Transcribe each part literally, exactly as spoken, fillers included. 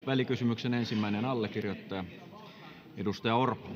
Välikysymyksen ensimmäinen allekirjoittaja, edustaja Orpo.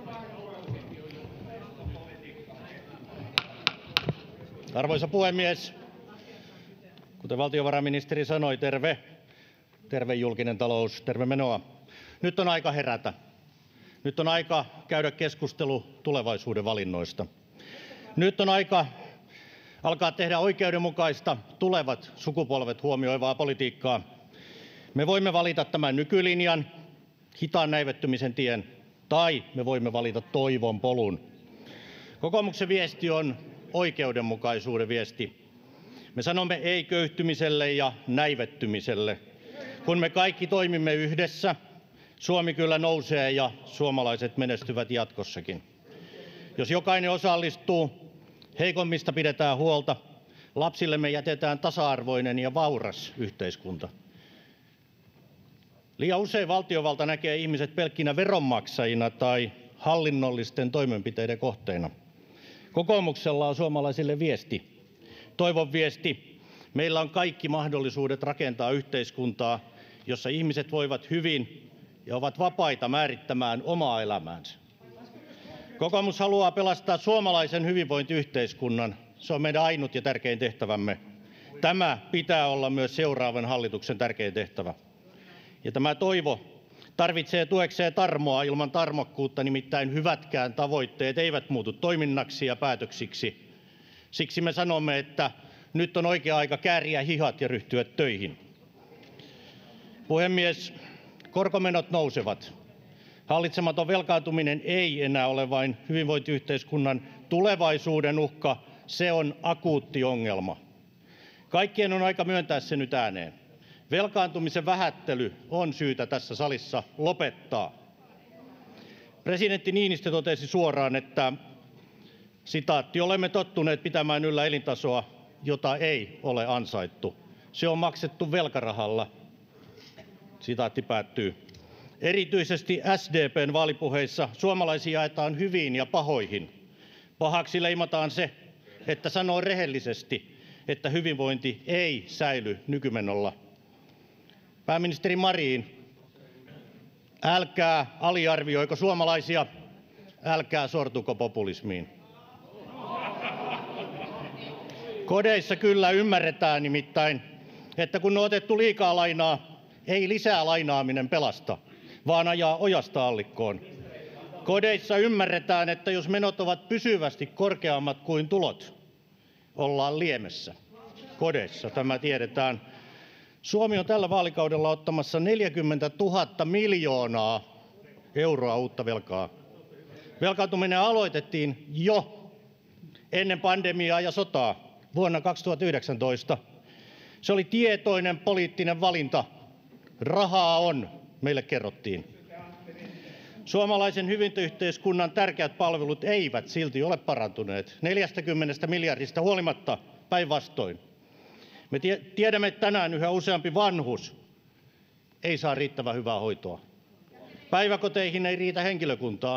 Arvoisa puhemies! Kuten valtiovarainministeri sanoi, terve, terve julkinen talous, terve menoa. Nyt on aika herätä. Nyt on aika käydä keskustelu tulevaisuuden valinnoista. Nyt on aika alkaa tehdä oikeudenmukaista, tulevat sukupolvet huomioivaa politiikkaa. Me voimme valita tämän nykylinjan, hitaan näivettymisen tien, tai me voimme valita toivon polun. Kokoomuksen viesti on oikeudenmukaisuuden viesti. Me sanomme ei köyhtymiselle ja näivettymiselle. Kun me kaikki toimimme yhdessä, Suomi kyllä nousee ja suomalaiset menestyvät jatkossakin. Jos jokainen osallistuu, heikommista pidetään huolta, lapsillemme jätetään tasa-arvoinen ja vauras yhteiskunta. Liian usein valtiovalta näkee ihmiset pelkkinä veronmaksajina tai hallinnollisten toimenpiteiden kohteina. Kokoomuksella on suomalaisille viesti, toivon viesti. Meillä on kaikki mahdollisuudet rakentaa yhteiskuntaa, jossa ihmiset voivat hyvin ja ovat vapaita määrittämään omaa elämäänsä. Kokoomus haluaa pelastaa suomalaisen hyvinvointiyhteiskunnan. Se on meidän ainut ja tärkein tehtävämme. Tämä pitää olla myös seuraavan hallituksen tärkein tehtävä. Ja tämä toivo tarvitsee tuekseen tarmoa. Ilman tarmokkuutta nimittäin hyvätkään tavoitteet eivät muutu toiminnaksi ja päätöksiksi. Siksi me sanomme, että nyt on oikea aika kääriä hihat ja ryhtyä töihin. Puhemies, korkomenot nousevat. Hallitsematon velkaantuminen ei enää ole vain hyvinvointiyhteiskunnan tulevaisuuden uhka, se on akuutti ongelma. Kaikkien on aika myöntää se nyt ääneen. Velkaantumisen vähättely on syytä tässä salissa lopettaa. Presidentti Niinistö totesi suoraan, että sitaatti, olemme tottuneet pitämään yllä elintasoa, jota ei ole ansaittu. Se on maksettu velkarahalla. Sitaatti päättyy. Erityisesti S D P:n vaalipuheissa suomalaisia jaetaan hyviin ja pahoihin. Pahaksi leimataan se, että sanoo rehellisesti, että hyvinvointi ei säily nykymenolla. Pääministeri Marin, älkää aliarvioiko suomalaisia, älkää sortuko populismiin. Kodeissa kyllä ymmärretään nimittäin, että kun on otettu liikaa lainaa, ei lisää lainaaminen pelasta, vaan ajaa ojasta allikkoon. Kodeissa ymmärretään, että jos menot ovat pysyvästi korkeammat kuin tulot, ollaan liemessä. Kodeissa tämä tiedetään. Suomi on tällä vaalikaudella ottamassa neljäkymmentätuhatta miljoonaa euroa uutta velkaa. Velkaantuminen aloitettiin jo ennen pandemiaa ja sotaa vuonna kaksituhattayhdeksäntoista. Se oli tietoinen poliittinen valinta. Rahaa on, meille kerrottiin. Suomalaisen hyvinvointiyhteiskunnan tärkeät palvelut eivät silti ole parantuneet neljästäkymmenestä miljardista huolimatta, päinvastoin. Me tiedämme, että tänään yhä useampi vanhus ei saa riittävän hyvää hoitoa. Päiväkoteihin ei riitä henkilökuntaa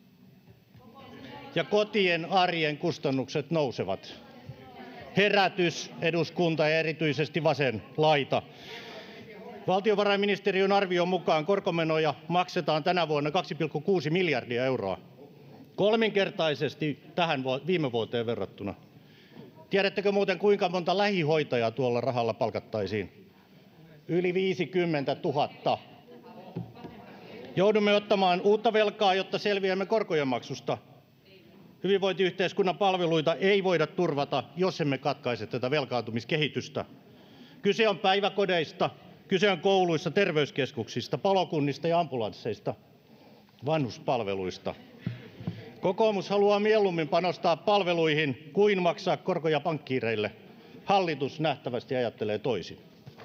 ja kotien arjen kustannukset nousevat. Herätys, eduskunta ja erityisesti vasen laita. Valtiovarainministeriön arvion mukaan korkomenoja maksetaan tänä vuonna kaksi pilkku kuusi miljardia euroa, kolminkertaisesti tähän viime vuoteen verrattuna. Tiedättekö muuten, kuinka monta lähihoitajaa tuolla rahalla palkattaisiin? Yli viisikymmentätuhatta. Joudumme ottamaan uutta velkaa, jotta selviämme korkojen maksusta. Hyvinvointiyhteiskunnan palveluita ei voida turvata, jos emme katkaise tätä velkaantumiskehitystä. Kyse on päiväkodeista, kyse on kouluista, terveyskeskuksista, palokunnista ja ambulansseista, vanhuspalveluista. Kokoomus haluaa mieluummin panostaa palveluihin kuin maksaa korkoja pankkiireille. Hallitus nähtävästi ajattelee toisin.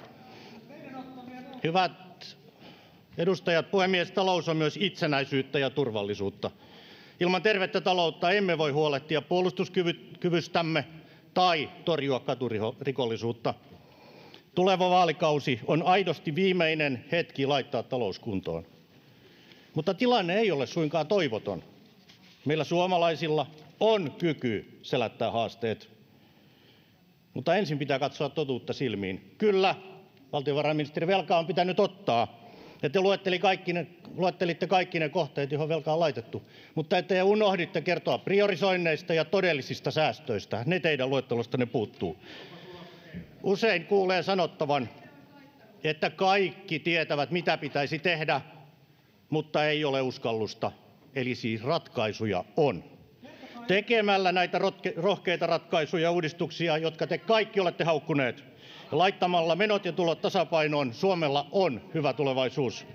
Hyvät edustajat, puhemies, talous on myös itsenäisyyttä ja turvallisuutta. Ilman tervettä taloutta emme voi huolehtia puolustuskyvystämme tai torjua katurikollisuutta. Tuleva vaalikausi on aidosti viimeinen hetki laittaa talous kuntoon. Mutta tilanne ei ole suinkaan toivoton. Meillä suomalaisilla on kyky selättää haasteet. Mutta ensin pitää katsoa totuutta silmiin. Kyllä, valtiovarainministeri, velkaa on pitänyt ottaa. ja te luettelitte kaikki ne, luettelitte kaikki ne kohteet, joihin velkaa on laitettu, mutta te unohditte kertoa priorisoinneista ja todellisista säästöistä. Ne teidän luettelostanne puuttuu. Usein kuulee sanottavan, että kaikki tietävät, mitä pitäisi tehdä, mutta ei ole uskallusta. Eli siis ratkaisuja on. Tekemällä näitä rohkeita ratkaisuja ja uudistuksia, jotka te kaikki olette haukkuneet, ja laittamalla menot ja tulot tasapainoon, Suomella on hyvä tulevaisuus.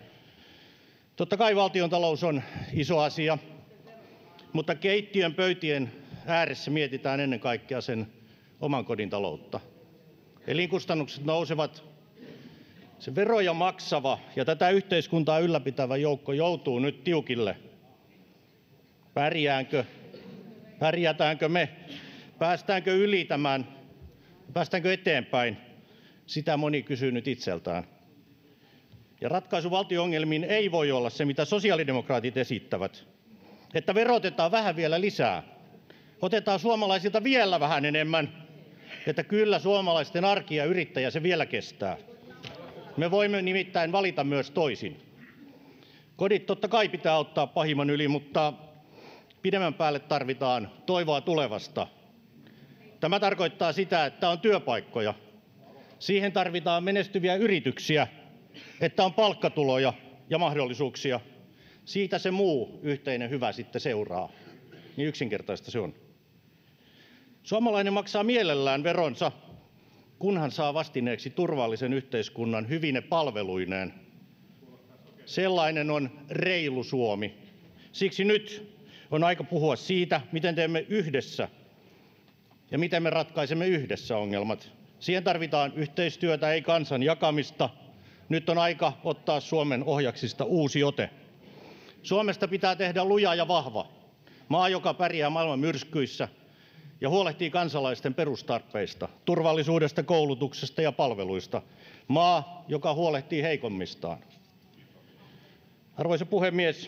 Totta kai valtiontalous on iso asia, mutta keittiön pöytien ääressä mietitään ennen kaikkea sen oman kodin taloutta. Elinkustannukset nousevat. Se veroja maksava ja tätä yhteiskuntaa ylläpitävä joukko joutuu nyt tiukille. Pärjäänkö? Pärjätäänkö me? Päästäänkö yli tämän? Päästäänkö eteenpäin? Sitä moni kysyy nyt itseltään. Ja ratkaisu valtion ongelmiin ei voi olla se, mitä sosiaalidemokraatit esittävät. Että verotetaan vähän vielä lisää. Otetaan suomalaisilta vielä vähän enemmän. Että kyllä suomalaisten arki ja yrittäjä se vielä kestää. Me voimme nimittäin valita myös toisin. Kodit totta kai pitää ottaa pahimman yli, mutta pidemmän päälle tarvitaan toivoa tulevasta. Tämä tarkoittaa sitä, että on työpaikkoja. Siihen tarvitaan menestyviä yrityksiä, että on palkkatuloja ja mahdollisuuksia. Siitä se muu yhteinen hyvä sitten seuraa. Niin yksinkertaista se on. Suomalainen maksaa mielellään veronsa, kunhan saa vastineeksi turvallisen yhteiskunnan hyvine palveluineen. Sellainen on reilu Suomi. Siksi nyt on aika puhua siitä, miten teemme yhdessä ja miten me ratkaisemme yhdessä ongelmat. Siihen tarvitaan yhteistyötä, ei kansan jakamista. Nyt on aika ottaa Suomen ohjaksista uusi ote. Suomesta pitää tehdä luja ja vahva. Maa, joka pärjää maailman myrskyissä ja huolehtii kansalaisten perustarpeista, turvallisuudesta, koulutuksesta ja palveluista. Maa, joka huolehtii heikommistaan. Arvoisa puhemies,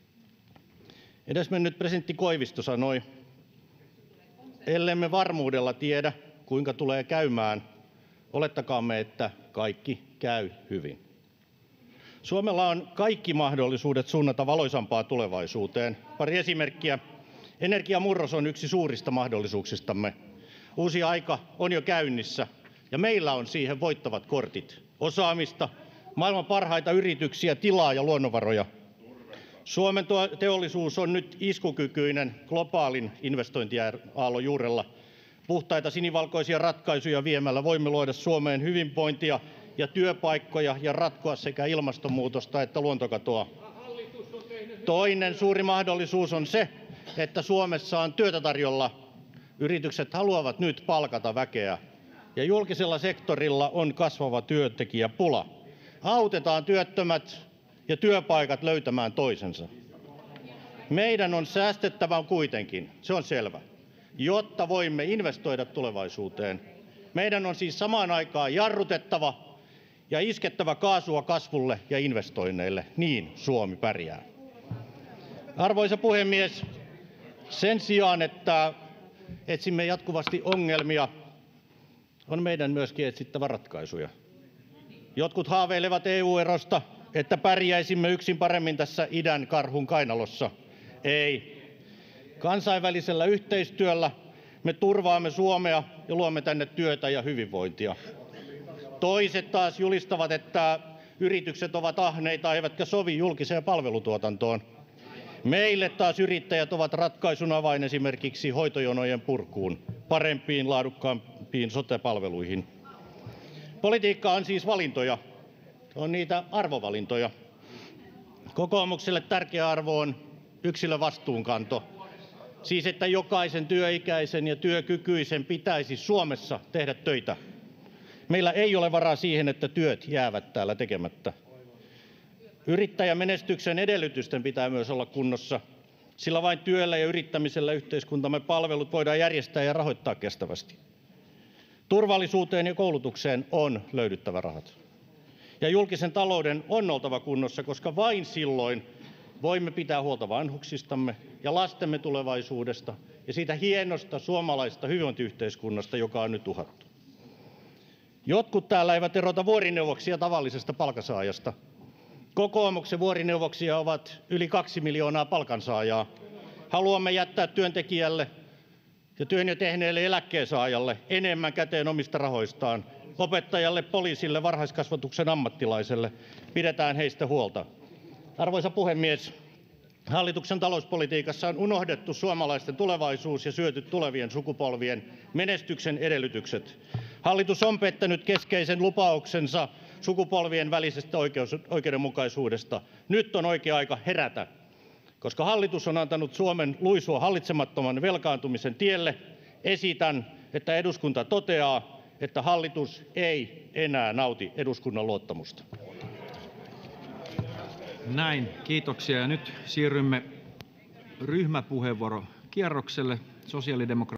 edesmennyt presidentti Koivisto sanoi, ellemme varmuudella tiedä, kuinka tulee käymään, olettakaamme, että kaikki käy hyvin. Suomella on kaikki mahdollisuudet suunnata valoisampaan tulevaisuuteen. Pari esimerkkiä. Energiamurros on yksi suurista mahdollisuuksistamme. Uusi aika on jo käynnissä ja meillä on siihen voittavat kortit. Osaamista, maailman parhaita yrityksiä, tilaa ja luonnonvaroja. Suomen teollisuus on nyt iskukykyinen globaalin investointiaallon juurella. Puhtaita sinivalkoisia ratkaisuja viemällä voimme luoda Suomeen hyvinvointia ja työpaikkoja ja ratkoa sekä ilmastonmuutosta että luontokatoa. Toinen suuri mahdollisuus on se, että Suomessa on työtä tarjolla. Yritykset haluavat nyt palkata väkeä ja julkisella sektorilla on kasvava työntekijäpula. Autetaan työttömät ja työpaikat löytämään toisensa. Meidän on säästettävä kuitenkin, se on selvä, jotta voimme investoida tulevaisuuteen. Meidän on siis samaan aikaan jarrutettava ja iskettävä kaasua kasvulle ja investoinneille. Niin Suomi pärjää. Arvoisa puhemies, sen sijaan, että etsimme jatkuvasti ongelmia, on meidän myöskin etsittävä ratkaisuja. Jotkut haaveilevat E U-erosta, että pärjäisimme yksin paremmin tässä idän karhun kainalossa. Ei. Kansainvälisellä yhteistyöllä me turvaamme Suomea ja luomme tänne työtä ja hyvinvointia. Toiset taas julistavat, että yritykset ovat ahneita eivätkä sovi julkiseen palvelutuotantoon. Meille taas yrittäjät ovat ratkaisun avain esimerkiksi hoitojonojen purkuun, parempiin, laadukkaampiin sote-palveluihin. Politiikka on siis valintoja. On niitä arvovalintoja. Kokoomukselle tärkeä arvo on yksilön vastuunkanto. Siis että jokaisen työikäisen ja työkykyisen pitäisi Suomessa tehdä töitä. Meillä ei ole varaa siihen, että työt jäävät täällä tekemättä. Yrittäjämenestyksen edellytysten pitää myös olla kunnossa, sillä vain työllä ja yrittämisellä yhteiskuntamme palvelut voidaan järjestää ja rahoittaa kestävästi. Turvallisuuteen ja koulutukseen on löydyttävä rahat. Ja julkisen talouden on oltava kunnossa, koska vain silloin voimme pitää huolta vanhuksistamme ja lastemme tulevaisuudesta ja siitä hienosta suomalaisesta hyvinvointiyhteiskunnasta, joka on nyt uhattu. Jotkut täällä eivät erota vuorineuvoksia tavallisesta palkansaajasta. Kokoomuksen vuorineuvoksia ovat yli kaksi miljoonaa palkansaajaa. Haluamme jättää työntekijälle ja työn jo tehneelle eläkkeensaajalle enemmän käteen omista rahoistaan. Opettajalle, poliisille, varhaiskasvatuksen ammattilaiselle. Pidetään heistä huolta. Arvoisa puhemies! Hallituksen talouspolitiikassa on unohdettu suomalaisten tulevaisuus ja syöty tulevien sukupolvien menestyksen edellytykset. Hallitus on pettänyt keskeisen lupauksensa sukupolvien välisestä oikeudenmukaisuudesta. Nyt on oikea aika herätä. Koska hallitus on antanut Suomen luisua hallitsemattoman velkaantumisen tielle, esitän, että eduskunta toteaa, että hallitus ei enää nauti eduskunnan luottamusta. Näin, kiitoksia. Ja nyt siirrymme ryhmäpuheenvuorokierrokselle. Sosiaalidemokraattinen